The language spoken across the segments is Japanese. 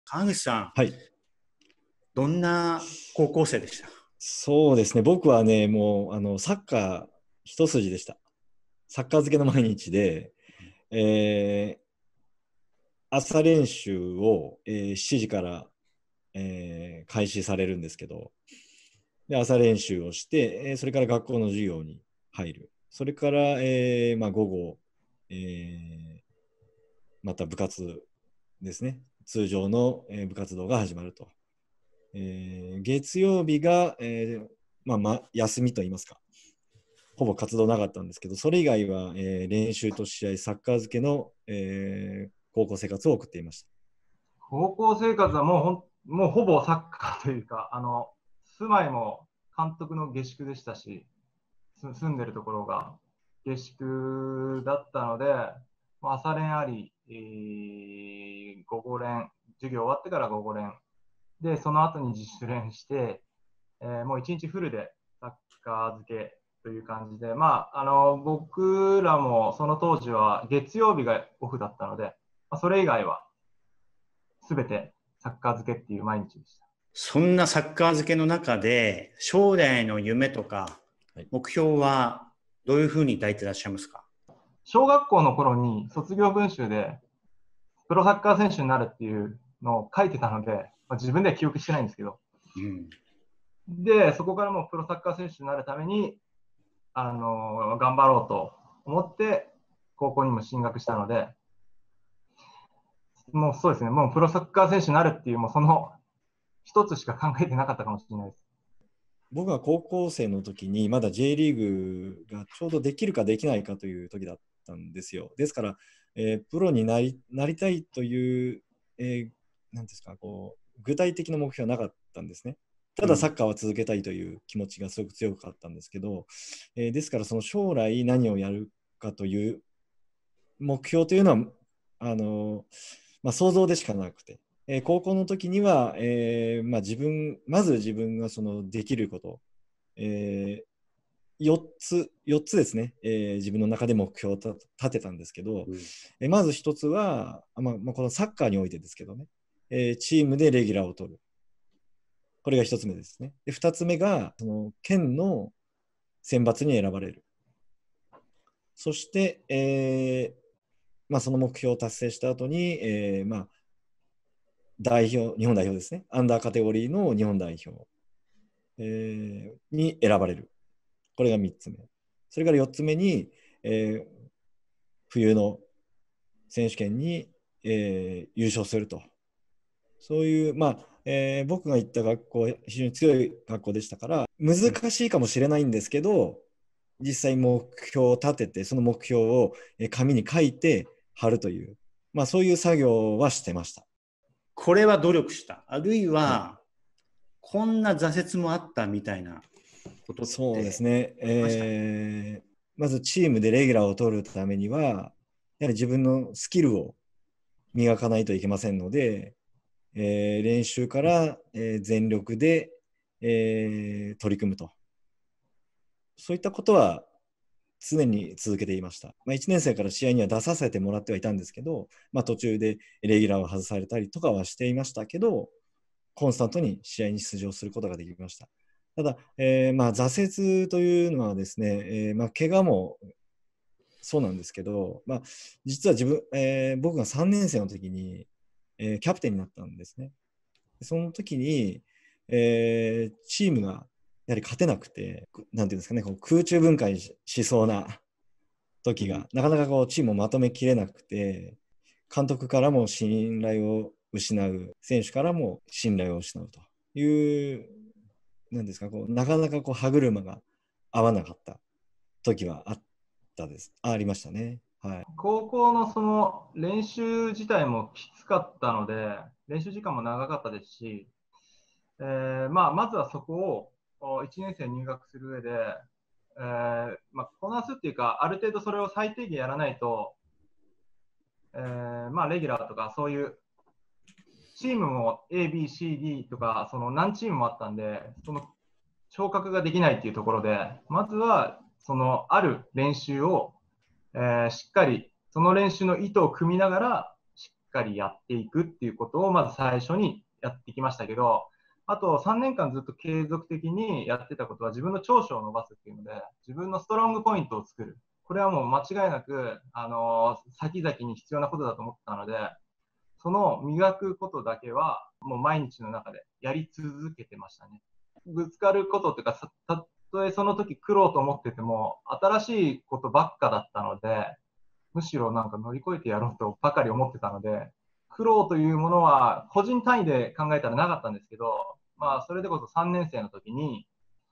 川口さん、 はい。 どんな高校生でした？ そうですね。僕はね、もう、サッカー一筋でした。サッカー漬けの毎日で、えー朝練習を、7時から、開始されるんですけど、で、朝練習をして、それから学校の授業に入る。それから、午後、えーまた部活ですね。通常の、部活動が始まると。月曜日が、休みといいますか。ほぼ活動なかったんですけど、それ以外は、練習と試合、サッカー漬けの、高校生活を送っていました。 高校生活はもうほぼサッカーというか、住まいも監督の下宿でしたし、住んでるところが下宿だったので、朝練あり、午後練、授業終わってから午後練、で、その後に自主練して、もう一日フルでサッカー漬けという感じで、僕らもその当時は月曜日がオフだったので、それ以外はすべてサッカー漬けっていう毎日でした。 そんなサッカー漬けの中で、将来の夢とかはい。 目標はどういうふうに抱いていらっしゃいますか？ 小学校の頃に卒業文集でプロサッカー選手になるっていうのを書いてたので、自分では記憶してないんですけど、 うん。 で、そこからもうプロサッカー選手になるために、頑張ろうと思って高校にも進学したので、もうそうですね、もうプロサッカー選手になるっていう、もうその一つしか考えてなかったかもしれないです。 僕が高校生の時に、まだ J リーグがちょうどできるかできないかという時だったんですよ。ですから、プロになりたいという、なんですか、具体的な目標はなかったんですね。ただサうん。 ッカーは続けたいという気持ちがすごく強かったんですけど、ですからその将来何をやるかという目標というのは、想像でしかなくて、高校の時には、まず自分がそのできること、4つですね、自分の中で目標を立てたんですけど、 うん。 まず1つは、このサッカーにおいてですけどね、チームでレギュラーを取る。これが1つ目ですね。で、2つ目が、その県の選抜に選ばれる。そして、その目標を達成した後に、日本代表ですね。アンダーカテゴリーの日本代表、に選ばれる。これが3つ目。それから4つ目に、冬の選手権に、優勝すると。そういう、僕が行った学校は非常に強い学校でしたから、難しいかもしれないんですけど、実際目標を立てて、その目標を紙に書いて貼るという、そういう作業はしてました。 これは努力した。あるいはい、 は、こんな挫折もあったみたいなことっそうですてね。 ありましたか？ まずチームでレギュラーを取るためには、やはり自分のスキルを磨かないといけませんので、練習から、全力で、取り組むと。そういったことは常に続けていました。1年生から試合には出させてもらってはいたんですけど、途中でレギュラーを外されたりとかはしていましたけど、コンスタントに試合に出場することができました。ただ、挫折というのはですね、怪我もそうなんですけど、実は僕が3年生の時に、キャプテンになったんですね。その時に、チームがやはり勝てなくて、なんていうんですかね、空中分解しそうな時が、なかなかチームをまとめきれなくて、監督からも信頼を失う、選手からも信頼を失うという、なんですか、なかなか歯車が合わなかった時はありましたね。はい。 高校のその練習自体もきつかったので、練習時間も長かったですし、まずはそこを1年生入学する上で、こなすっていうか、ある程度それを最低限やらないと、レギュラーとかそういうチームも A、B、C、D とかその何チームもあったんで、その昇格ができないっていうところで、まずはそのある練習を、しっかりその練習の意図を組みながらかりやっていくっていうことをまず最初にやってきましたけど、あと3年間ずっと継続的にやってたことは自分の長所を伸ばすっていうので、自分のストロングポイントを作る。これはもう間違いなく、先々に必要なことだと思ったので、その磨くことだけはもう毎日の中でやり続けてましたね。ぶつかることっていうか、たとえその時苦労と思ってても、新しいことばっかだったので、むしろなんか乗り越えてやろうとばかり思ってたので、苦労というものは個人単位で考えたらなかったんですけど、まあそれでこそ3年生の時に、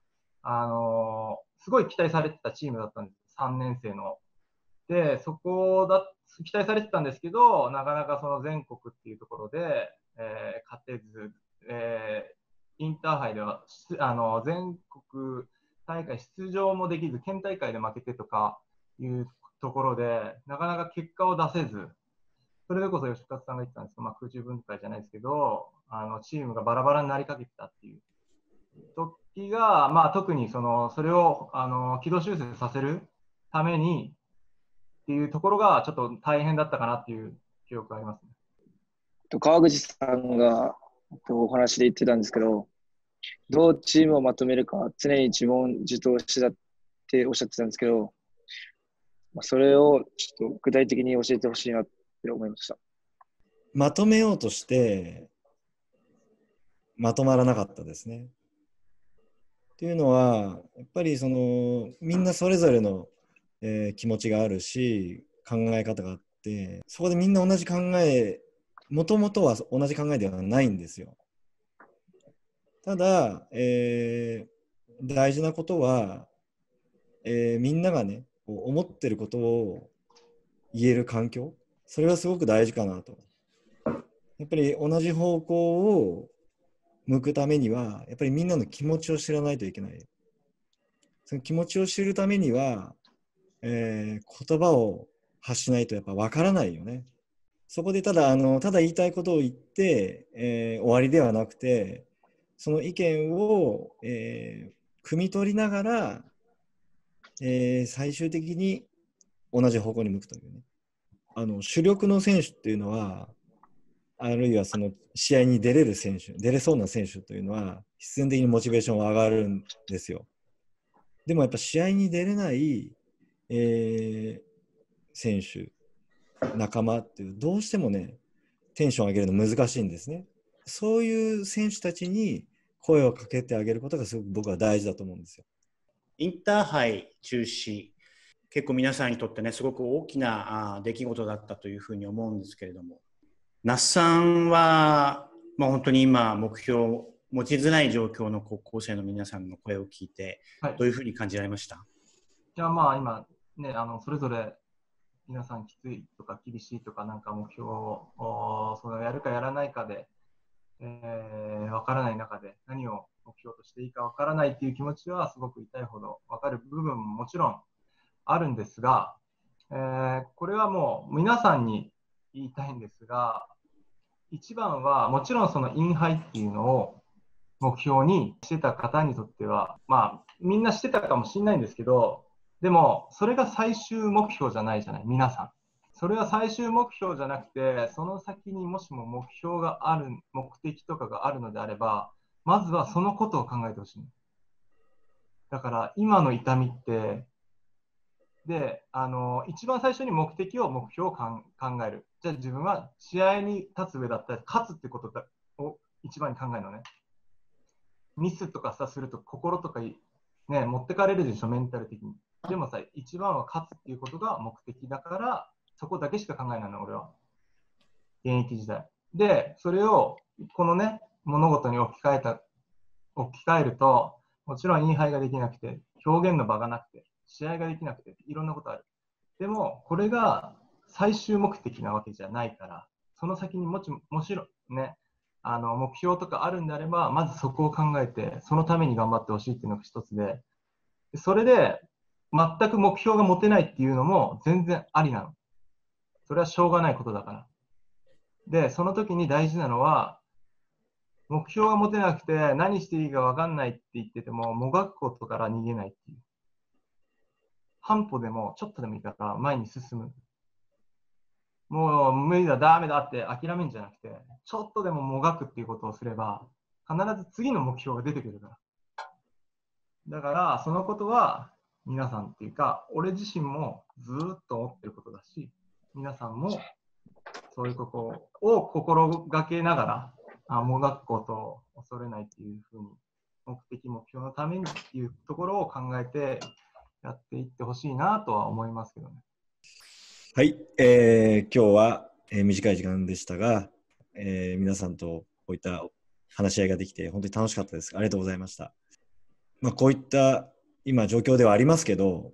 すごい期待されてたチームだったんです。3年生の。で、そこだ、期待されてたんですけど、なかなかその全国っていうところで、勝てず、インターハイでは全国大会出場もできず、県大会で負けてとかいうところで、なかなか結果を出せず、それでこそ吉勝さんが言ってたんですけど、まあ、空中分解じゃないですけど、チームがバラバラになりかけてたっていう時が、まあ、特にそれを軌道修正させるためにっていうところがちょっと大変だったかなっていう記憶がありますね。 川口さんがお話で言ってたんですけど、どうチームをまとめるか常に自問自答してたっておっしゃってたんですけど、それをちょっと具体的に教えてほしいなって思いました。 まとめようとしてまとまらなかったですね。っていうのはやっぱりみんなそれぞれの、気持ちがあるし考え方があって、そこでみんな同じ考え、もともとは同じ考えではないんですよ。ただ、大事なことは、みんながね思ってることを言える環境、それはすごく大事かなと。やっぱり同じ方向を向くためにはやっぱりみんなの気持ちを知らないといけない。その気持ちを知るためには、言葉を発しないとやっぱ分からないよね。そこでただ言いたいことを言って、終わりではなくて、その意見を、汲み取りながら、最終的に同じ方向に向くというね。主力の選手っていうのは、あるいはその試合に出れそうな選手というのは必然的にモチベーションは上がるんですよ。でもやっぱ試合に出れない、選手、仲間っていうどうしてもねテンション上げるの難しいんですね。そういう選手たちに声をかけてあげることがすごく僕は大事だと思うんですよ。 インターハイ中止、結構皆さんにとってねすごく大きな出来事だったというふうに思うんですけれども、那須さんは、本当に今目標を持ちづらい状況の高校生の皆さんの声を聞いて、はい、どういうふうに感じられました？ いや、まあ今ね、それぞれ皆さんきついとか厳しいとかなんか目標をやるかやらないかで、分からない中で何を目標としていいか分からないっていう気持ちはすごく痛いほど分かる部分ももちろんあるんですが、これはもう皆さんに言いたいんですが、一番はもちろんそのインハイっていうのを目標にしてた方にとっては、まあみんなしてたかもしれないんですけど、でもそれが最終目標じゃないじゃない、皆さん。それは最終目標じゃなくて、その先にもしも目標がある、目的とかがあるのであれば、まずはそのことを考えてほしい。だから今の痛みって、で、一番最初に目標を考える。じゃあ自分は試合に立つ上だったら勝つってことを一番に考えるのね。ミスとかさすると心とか、ね、持ってかれるでしょ、メンタル的に。でもさ、一番は勝つっていうことが目的だから、そこだけしか考えないの、俺は。現役時代。で、それを、このね、物事に置き換えると、もちろんインハイができなくて、表現の場がなくて、試合ができなくて、いろんなことある。でも、これが最終目的なわけじゃないから、その先にもちろんね、目標とかあるんであれば、まずそこを考えて、そのために頑張ってほしいっていうのが一つで、それで全く目標が持てないっていうのも全然ありなの。それはしょうがないことだから。で、その時に大事なのは、目標が持てなくて何していいか分かんないって言ってても、もがくことから逃げないっていう。半歩でもちょっとでもいいから前に進む。 もう無理だ、ダメだって諦めるんじゃなくて、ちょっとでももがくっていうことをすれば、必ず次の目標が出てくるから。だから、そのことは皆さんっていうか、俺自身もずっと思ってることだし、皆さんもそういうことを心がけながら、もがくことを恐れないっていうふうに、目的、目標のためにっていうところを考えてやっていってほしいなとは思いますけどね。 はい、今日は、短い時間でしたが、皆さんとこういった話し合いができて本当に楽しかったです。ありがとうございました。こういった今状況ではありますけど、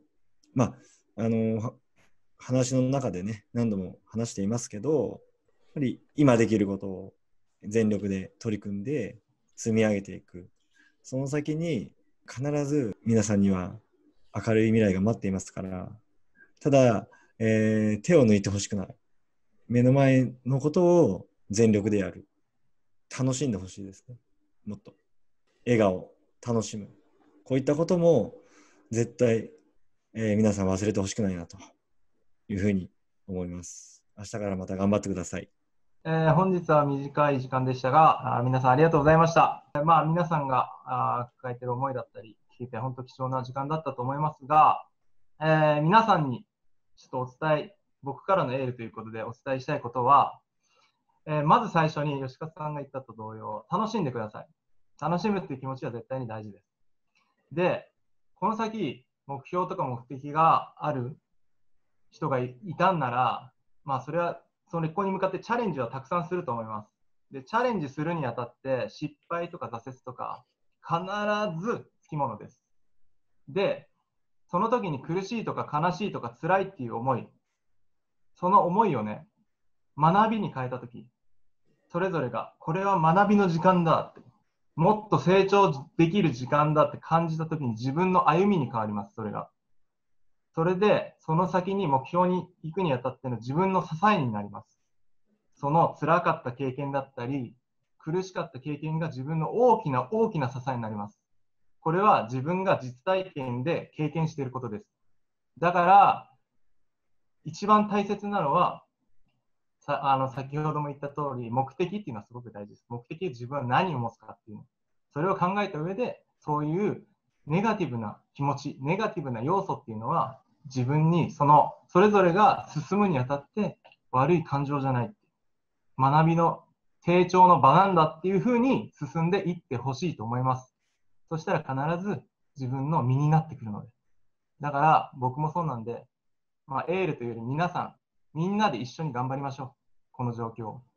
話の中でね、何度も話していますけど、やっぱり今できることを全力で取り組んで積み上げていく。その先に必ず皆さんには明るい未来が待っていますから、ただ、手を抜いてほしくない。目の前のことを全力でやる。楽しんでほしいですね。もっと。笑顔、楽しむ。こういったことも絶対、皆さん忘れてほしくないなというふうに思います。明日からまた頑張ってください。 本日は短い時間でしたが、皆さんありがとうございました。皆さんが抱えている思いだったり、聞いて本当貴重な時間だったと思いますが、皆さんにちょっと僕からのエールということでお伝えしたいことは、まず最初に吉川さんが言ったと同様、楽しんでください。楽しむっていう気持ちは絶対に大事です。で、この先、目標とか目的がある人がいたんなら、それはそのこに向かってチャレンジはたくさんすると思います。で、チャレンジするにあたって失敗とか挫折とか必ずつきものです。で、その時に苦しいとか悲しいとか辛いっていう思い、その思いをね、学びに変えた時、それぞれがこれは学びの時間だって、もっと成長できる時間だって感じた時に自分の歩みに変わります、それが。それで、その先に目標に行くにあたっての自分の支えになります。その辛かった経験だったり、苦しかった経験が自分の大きな大きな支えになります。これは自分が実体験で経験していることです。だから、一番大切なのは、先ほども言った通り、目的っていうのはすごく大事です。目的で自分は何を持つかっていうの。それを考えた上で、そういうネガティブな気持ち、ネガティブな要素っていうのは、自分にそれぞれが進むにあたって悪い感情じゃない。学びの成長の場なんだっていうふうに進んでいってほしいと思います。そしたら必ず自分の身になってくるので。だから僕もそうなんで、エールというより皆さん、みんなで一緒に頑張りましょう。この状況を。